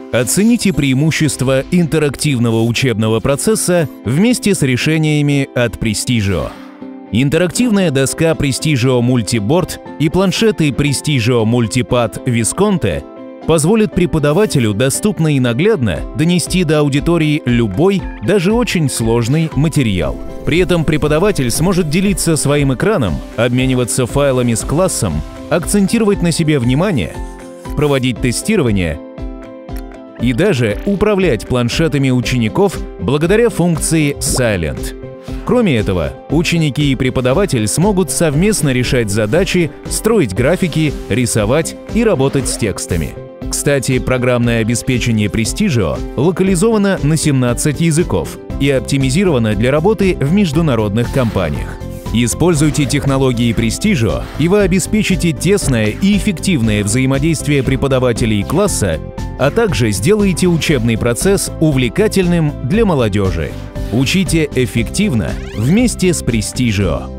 Оцените преимущества интерактивного учебного процесса вместе с решениями от Prestigio. Интерактивная доска Prestigio Multiboard и планшеты Prestigio Multipad Visconti позволят преподавателю доступно и наглядно донести до аудитории любой, даже очень сложный материал. При этом преподаватель сможет делиться своим экраном, обмениваться файлами с классом, акцентировать на себе внимание, проводить тестирование и даже управлять планшетами учеников благодаря функции Silent. Кроме этого, ученики и преподаватель смогут совместно решать задачи, строить графики, рисовать и работать с текстами. Кстати, программное обеспечение Prestigio локализовано на 17 языков и оптимизировано для работы в международных компаниях. Используйте технологии Prestigio, и вы обеспечите тесное и эффективное взаимодействие преподавателей и класса, а также сделаете учебный процесс увлекательным для молодежи. Учите эффективно вместе с Prestigio.